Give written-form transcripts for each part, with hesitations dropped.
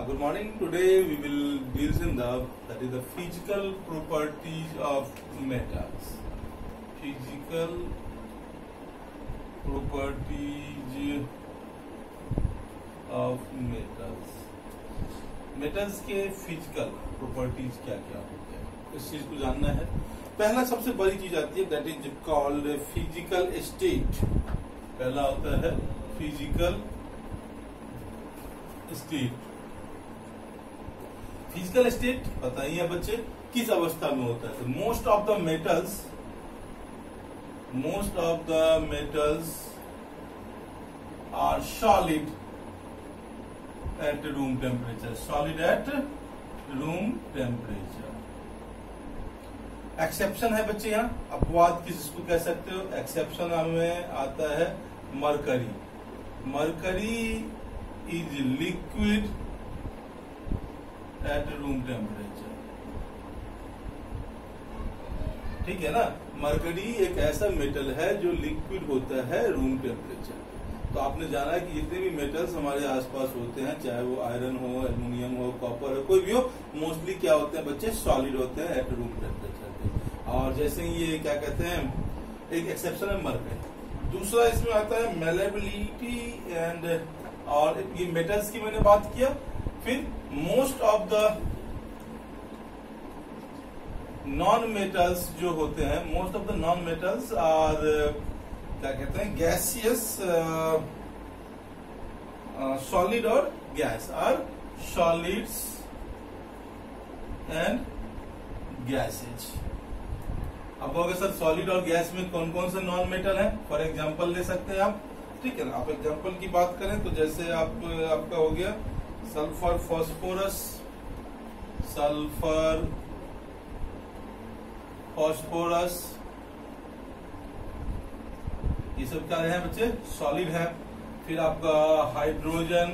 Good morning. Today we will deal in the physical properties of metals. Physical properties of metals. Metals के physical properties क्या क्या होते हैं, इस चीज को जानना है। पहला सबसे बड़ी चीज आती है that is called physical state. पहला होता है फिजिकल स्टेट। फिजिकल स्टेट पता ही है बच्चे किस अवस्था में होता है। Most of the metals are solid at room temperature. Solid at room temperature. Exception है बच्चे, यहाँ अपवाद किसको कह सकते हो। एक्सेप्शन में आता है mercury. Mercury is liquid at room temperature. ठीक है ना। मरकरी एक ऐसा मेटल है जो लिक्विड होता है रूम टेम्परेचर। तो आपने जाना है कि जितने भी मेटल्स हमारे आसपास होते हैं, चाहे वो आयरन हो, एल्युमिनियम हो, कॉपर हो, कोई भी हो, मोस्टली क्या होते हैं बच्चे, सॉलिड होते हैं एट रूम टेम्परेचर पे। और जैसे ये क्या कहते हैं, एक एक्सेप्शन है मरकरी। दूसरा इसमें आता है मेलेबिलिटी एंड, और ये मेटल्स की मैंने बात किया। फिर most of the non metals जो होते हैं, most of the non metals are क्या कहते हैं, गैसियस, सॉलिड और gas, are solids and gases. अब अगर सर सॉलिड और गैस में कौन कौन से नॉन मेटल हैं, फॉर एग्जांपल ले सकते हैं आप। ठीक है ना। आप एग्जांपल की बात करें तो जैसे आपका हो गया सल्फर फॉस्फोरस, सल्फर फॉस्फोरस, ये सब क्या है बच्चे, सॉलिड है। फिर आपका हाइड्रोजन,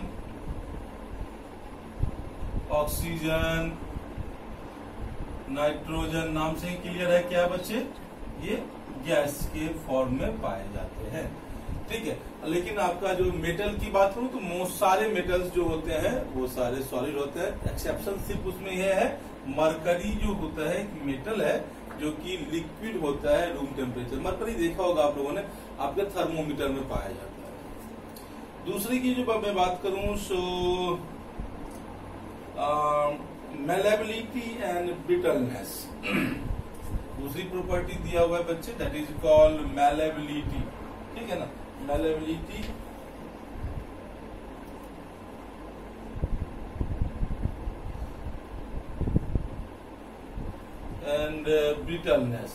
ऑक्सीजन, नाइट्रोजन, नाम से ही क्लियर है क्या बच्चे, ये गैस के फॉर्म में पाए जाते हैं। ठीक है। लेकिन आपका जो मेटल की बात करूं तो मोस्ट सारे मेटल्स जो होते हैं वो सारे सॉलिड होते हैं। एक्सेप्शन सिर्फ उसमें यह है मरकरी जो होता है मेटल है जो कि लिक्विड होता है रूम टेम्परेचर। मरकरी देखा होगा आप लोगों ने, आपके थर्मोमीटर में पाया जाता है। दूसरी की जो मैं बात करूं सो मेलेबिलिटी एंड ब्रिटलनेस। दूसरी प्रॉपर्टी दिया हुआ है बच्चे दैट इज कॉल्ड मेलेबिलिटी। ठीक है ना। Malleability and brittleness.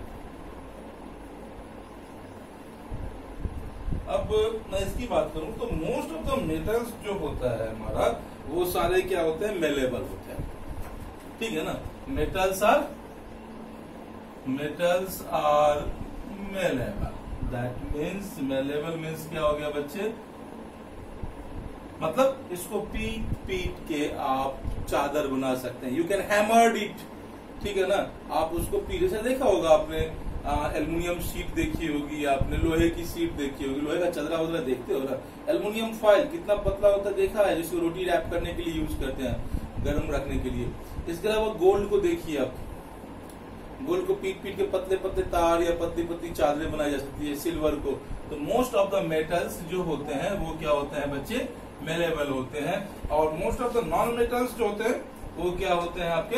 अब मैं इसकी बात करूं तो मोस्ट ऑफ द मेटल्स जो होता है हमारा, वो सारे क्या होते हैं, मेलेबल होते हैं। ठीक है ना। Metals are malleable. That means malleable means क्या हो गया बच्चे, मतलब इसको पीट के आप चादर बना सकते हैं। You can hammered it. ठीक है ना। आप उसको पीछे से देखा होगा आपने, एल्युमिनियम शीट देखी होगी, आपने लोहे की शीट देखी होगी, लोहे का चदरा वदरा देखते हो ना। एल्युमिनियम फॉइल कितना पतला होता है देखा है, जिसको रोटी रैप करने के लिए यूज करते हैं, गर्म रखने के लिए। इसके अलावा गोल्ड को देखिए आप, गोल्ड को पीट के पतले पतले तार या पतली पतली चादरें बनाई जा सकती है। सिल्वर को। तो मोस्ट ऑफ द मेटल्स जो होते हैं वो क्या होते हैं बच्चे, मेलेबल होते हैं। और most of the non metals जो होते हैं वो क्या होते हैं आपके,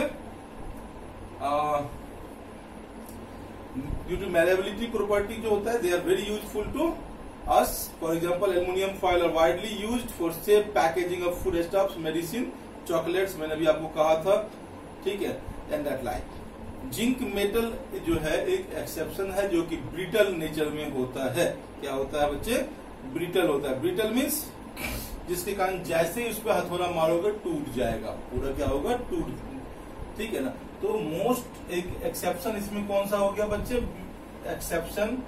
ड्यू टू मेलेबिलिटी प्रॉपर्टी जो होता है, they are very useful to us. For example aluminium foil are widely used for safe packaging of food stuffs, medicine, chocolates, मैंने भी आपको कहा था। ठीक है। And that like zinc metal जो है एक एक्सेप्शन है जो कि ब्रिटल नेचर में होता है। क्या होता है बच्चे, ब्रिटल होता है। ब्रिटल मीन्स जिसके कारण जैसे ही उस पर हथौड़ा मारोगे टूट जाएगा, पूरा क्या होगा, टूट। ठीक है ना। तो मोस्ट एक एक्सेप्शन इसमें कौन सा हो गया बच्चे, exception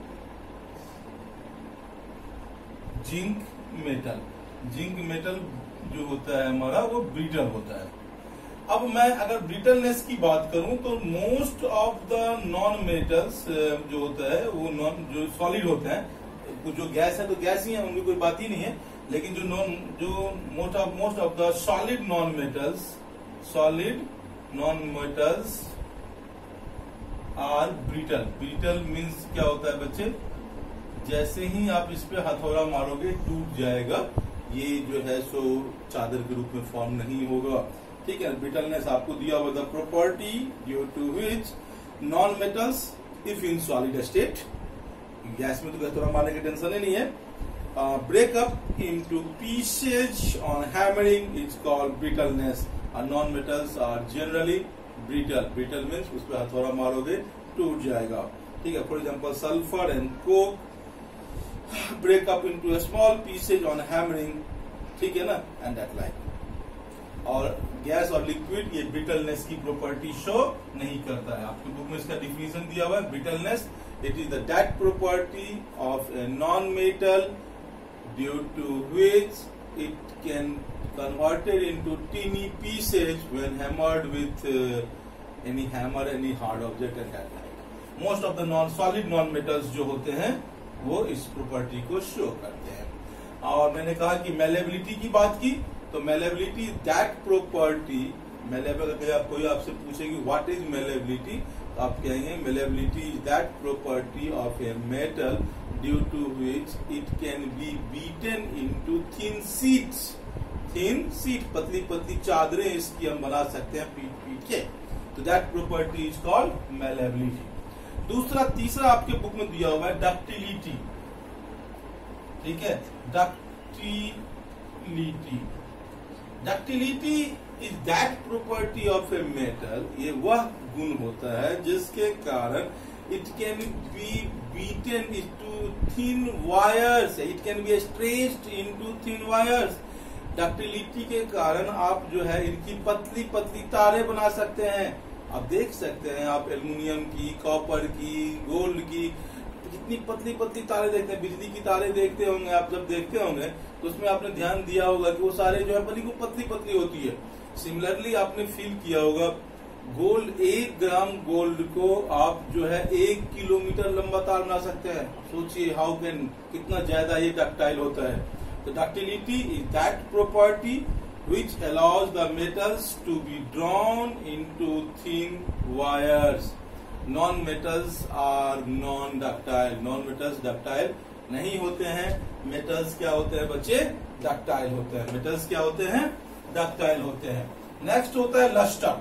zinc metal. Zinc metal जो होता है हमारा वो ब्रिटल होता है। अब मैं अगर ब्रिटलनेस की बात करूं तो most of the non metals जो होता है वो जो सॉलिड होते हैं, जो गैस है तो गैस ही है, उनकी कोई बात ही नहीं है। लेकिन जो most of the solid non metals are brittle. Brittle means क्या होता है बच्चे, जैसे ही आप इस पे हथौड़ा मारोगे टूट जाएगा, ये जो है सो चादर के रूप में फॉर्म नहीं होगा। ठीक है, ब्रिटलनेस आपको दिया हुआ the property due to which non metals if in solid state, gas में तो हथौड़ा मारने की टेंशन ही नहीं है, break up into pieces on hammering is called brittleness, and non-metals are generally brittle. Brittle means उस पे हथौड़ा मारोगे टूट जाएगा। ठीक है, for example sulphur and coke break up into a small pieces on hammering, ठीक है ना, एंड दैट लाइक। और गैस और लिक्विड ये ब्रिटलनेस की प्रॉपर्टी शो नहीं करता है। आपकी बुक में इसका डिफिनेशन दिया हुआ है, brittleness it is the that property of a non metal due to which it can converted into teeny pieces when hammered with any hammer, any hard object and that like. Most of the solid non metals जो होते हैं वो इस property को show करते हैं। और मैंने कहा कि मेलेबिलिटी की बात की, तो मेलेबिलिटी दैट प्रॉपर्टी, मेलेबल कोई आपसे पूछेगी व्हाट इज मेलेबिलिटी, तो आप कहेंगे malleability is that property of a metal due to which it can be beaten into thin sheets, पतली पतली चादरें इसकी हम बना सकते हैं पीट के, तो that property is called malleability. तीसरा आपके बुक में दिया हुआ है डक्टिलिटी। ठीक है, ductility is that property of a metal, ये वह गुण होता है जिसके कारण it can be beaten into thin wires, it can be stretched into thin wires। Ductility के कारण आप जो है इनकी पतली पतली तारें बना सकते हैं। आप देख सकते हैं, आप एल्युमिनियम की, कॉपर की, गोल्ड की, कितनी पतली पतली तारें देखते हैं। बिजली की तारें देखते होंगे आप, जब देखते होंगे तो उसमें आपने ध्यान दिया होगा कि वो सारे जो है बिल्कुल पतली पतली होती है। सिमिलरली आपने फील किया होगा गोल्ड, 1 ग्राम गोल्ड को आप जो है 1 किलोमीटर लंबा तार बना सकते हैं। सोचिए हाउ कैन, कितना ज्यादा ये डक्टाइल होता है। तो ductility is that property which allows the metals to be drawn into thin wires. Non-metals are non-ductile. Non-metals ductile नहीं होते हैं। metals क्या होते हैं बच्चे? ductile होते हैं। metals क्या होते हैं? ductile होते हैं। नेक्स्ट होता है luster.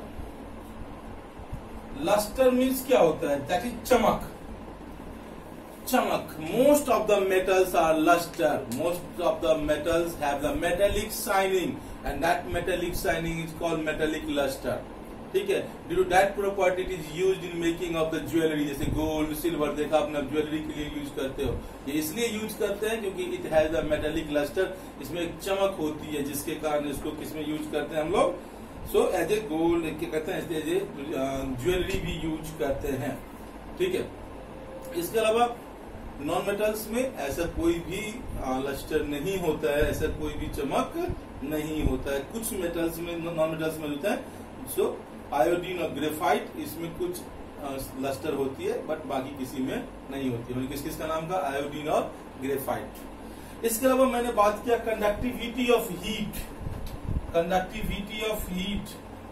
luster means क्या होता है? that is चमक। चमक। Most of the metals are luster. Most of the metals have the metallic shining and that metallic shining is called metallic luster. ठीक है, due to that property it is used in making of the jewellery, जैसे gold, silver देखा आपने, jewellery के लिए use करते हो। ये इसलिए यूज करते हैं क्योंकि it has the metallic lustre, इसमें एक चमक होती है जिसके कारण इसको किसमें यूज करते हैं हम लोग? सो एज ए गोल्ड क्या कहते हैं, एज ए ज्वेलरी भी यूज करते हैं। ठीक है, इसके अलावा नॉन मेटल्स में ऐसा कोई भी लस्टर नहीं होता है, ऐसा कोई भी चमक नहीं होता है। कुछ मेटल्स में, नॉन मेटल्स में होता है। सो आयोडीन और ग्रेफाइट, इसमें कुछ लस्टर होती है बट बाकी किसी में नहीं होती है। किस किस का नाम का? आयोडीन और ग्रेफाइट। इसके अलावा मैंने बात किया conductivity of heat. Conductivity of heat,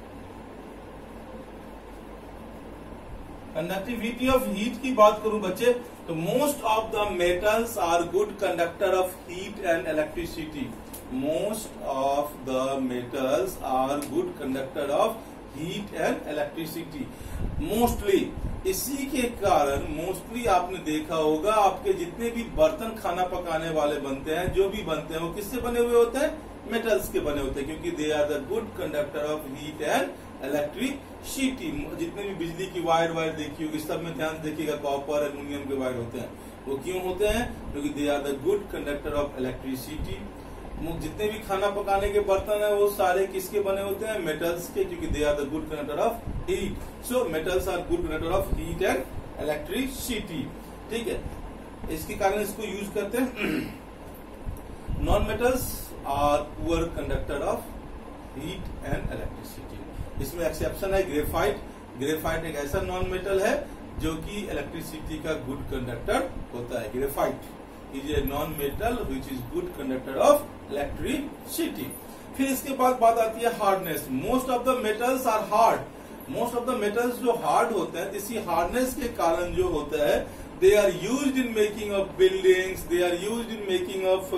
conductivity of heat की बात करूं बच्चे, तो most of the metals are good conductor of heat and electricity. Most of the metals are good conductor of heat and electricity. Mostly, इसी के कारण mostly आपने देखा होगा आपके जितने भी बर्तन खाना पकाने वाले बनते हैं, जो भी बनते हैं, वो किससे बने हुए होते हैं? मेटल्स के बने होते हैं, क्योंकि they are the good conductor of heat and electricity. जितने भी बिजली की वायर देखी होगी, सब में ध्यान देखिएगा, कॉपर, एल्युमिनियम के वायर होते हैं। वो क्यों होते हैं? क्योंकि they are the good conductor of electricity. जितने भी खाना पकाने के बर्तन है वो सारे किसके बने होते हैं? मेटल्स के, क्योंकि they are the good conductor of heat. So metals are good conductor of heat and electricity. ठीक है, इसके कारण इसको यूज करते हैं। Non metals are poor conductor of heat and electricity. इसमें एक्सेप्शन है ग्रेफाइट। ग्रेफाइट एक ऐसा नॉन मेटल है जो कि इलेक्ट्रिसिटी का गुड कंडक्टर होता है, graphite. Is a non metal which is good conductor of electricity. फिर इसके बाद बात आती है hardness. Most of the metals are hard. Most of the metals जो हार्ड होते हैं, इसी हार्डनेस के कारण जो होता है, they are used in making of buildings, they are used in making of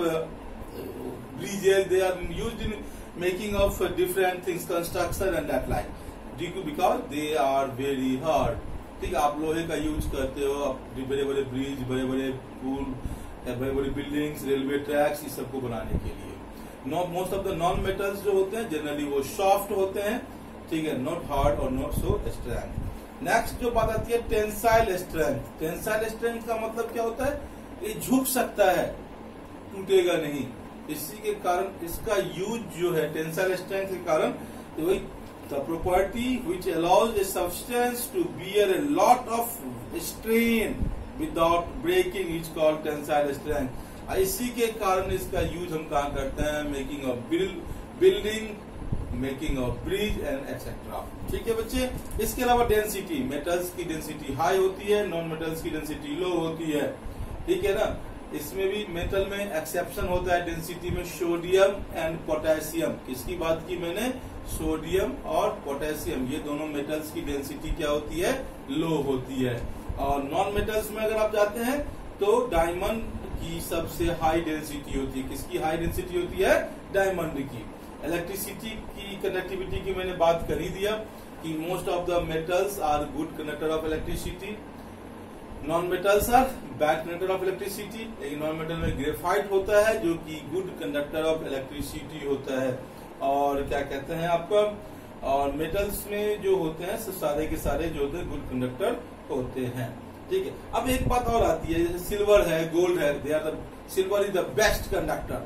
bridges, they are used in making of different things, construction and that like, due because they are very hard. ठीक है, आप लोहे का use करते हो, आप बड़े बड़े ब्रिज, बड़े बड़े पुल, बड़े बड़े बिल्डिंग्स, रेलवे ट्रैक्स, इस सबको बनाने के लिए। Most of the non metals जो होते हैं जनरली वो सॉफ्ट होते हैं, ठीक है, नॉट हार्ड और नॉट सो स्ट्रेंथ। नेक्स्ट जो बात आती है टेंसाइल स्ट्रेंथ। टेंसाइल स्ट्रेंथ का मतलब क्या होता है, ये झुक सकता है, टूटेगा नहीं। इसी के कारण इसका यूज जो है टेंसाइल स्ट्रेंथ के कारण, तो वही the property which allows a substance to bear a lot of strain without breaking is called tensile strength. इसी के कारण इसका यूज हम कहाँ करते हैं, making of building, making of bridge and etcetera. ठीक है बच्चे। इसके अलावा डेंसिटी, मेटल्स की डेंसिटी हाई होती है, नॉन मेटल्स की डेंसिटी लो होती है। ठीक है ना। इसमें भी मेटल में एक्सेप्शन होता है डेंसिटी में, सोडियम एंड पोटेशियम। किसकी बात की मैंने, सोडियम और पोटेशियम, ये दोनों मेटल्स की डेंसिटी क्या होती है, लो होती है। और नॉन मेटल्स में अगर आप जाते हैं तो डायमंड की सबसे हाई डेंसिटी होती है। किसकी हाई डेंसिटी होती है, डायमंड की। इलेक्ट्रिसिटी की कंडक्टिविटी की मैंने बात कर ही दिया कि most of the metals are good conductor of electricity, non metals are bad conductor of electricity. लेकिन नॉन मेटल में ग्रेफाइट होता है जो कि गुड कंडक्टर ऑफ इलेक्ट्रिसिटी होता है। और क्या कहते हैं आपका, और मेटल्स में जो होते हैं सारे के सारे जो होते हैं गुड कंडक्टर होते हैं। ठीक है। अब एक बात और आती है, जैसे सिल्वर है, गोल्ड है, they are the silver is the best conductor.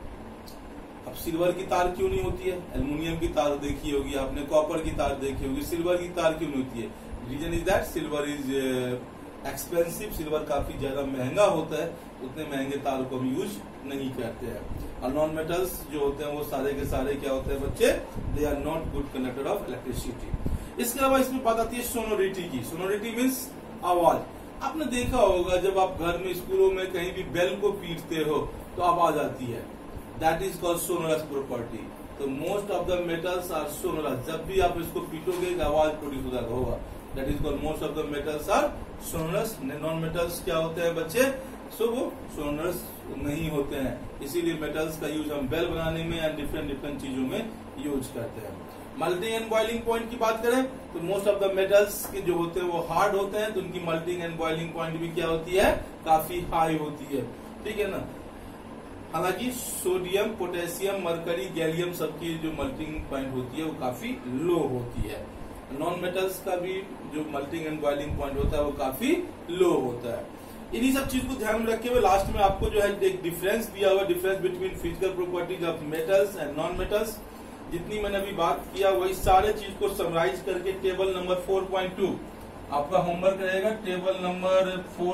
अब सिल्वर की तार क्यों नहीं होती है, एल्युमिनियम की तार देखी होगी आपने, कॉपर की तार देखी होगी, सिल्वर की तार क्यों नहीं होती है? Reason is that silver is expensive, silver काफी ज्यादा महंगा होता है, उतने महंगे तार को हम यूज नहीं करते हैं। और नॉन मेटल्स जो होते हैं वो सारे के सारे क्या होते हैं बच्चे, they are not good conductor of electricity. इसके अलावा इसमें बात आती है सोनोरिटी की। सोनोरिटी मीन्स आवाज। आपने देखा होगा जब आप घर में, स्कूलों में कहीं भी बेल को पीटते हो तो आवाज आती है, that is called sonorous property. तो most of the metals are sonorous. जब भी आप इसको पीटोगे आवाज प्रोड्यूस होगा, that is called most of the metals are sonorous. Non metals क्या होते हैं बच्चे, सो वो सोनोरस नहीं होते हैं। इसीलिए मेटल्स का यूज हम बेल बनाने में या डिफरेंट डिफरेंट चीजों में यूज करते हैं। मेल्टिंग एंड बॉइलिंग पॉइंट की बात करें तो मोस्ट ऑफ द मेटल्स के जो होते हैं वो हार्ड होते हैं, तो उनकी मेल्टिंग एंड बॉइलिंग पॉइंट भी क्या होती है, काफी हाई होती है। ठीक है ना। हालांकि सोडियम, पोटेशियम, मरकरी, गैलियम सबकी जो मेल्टिंग पॉइंट होती है वो काफी लो होती है। नॉन मेटल्स का भी जो मेल्टिंग एंड बॉइलिंग पॉइंट होता है वो काफी लो होता है। इन्हीं सब चीज को ध्यान में रखे हुए लास्ट में आपको जो है एक डिफरेंस दिया हुआ, difference between physical properties of metals and non metals. जितनी मैंने अभी बात किया वही सारे चीज को समराइज करके टेबल नंबर 4.2 आपका होमवर्क रहेगा, टेबल नंबर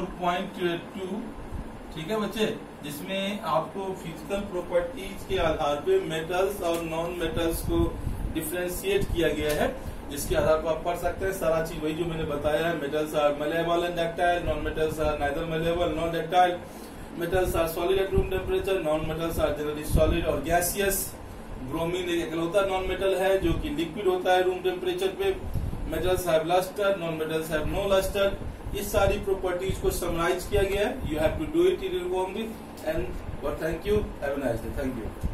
4.2। ठीक है बच्चे, जिसमें आपको फिजिकल प्रॉपर्टीज के आधार पे मेटल्स और नॉन मेटल्स को डिफ्रेंशिएट किया गया है, जिसके आधार पर आप पढ़ सकते हैं। सारा चीज वही जो मैंने बताया है, metals are malleable and ductile, non metals are neither malleable nor ductile, metals are solid at room temperature, non metals are generally solid और गैसियस। ब्रोमीन एक इकलौता नॉन मेटल है जो कि लिक्विड होता है रूम टेम्परेचर पे। Metals have lustre, non metals have no lustre. ये सारी प्रॉपर्टीज को समराइज किया गया है। You have to do it in your home and thank you, have a nice day, thank you.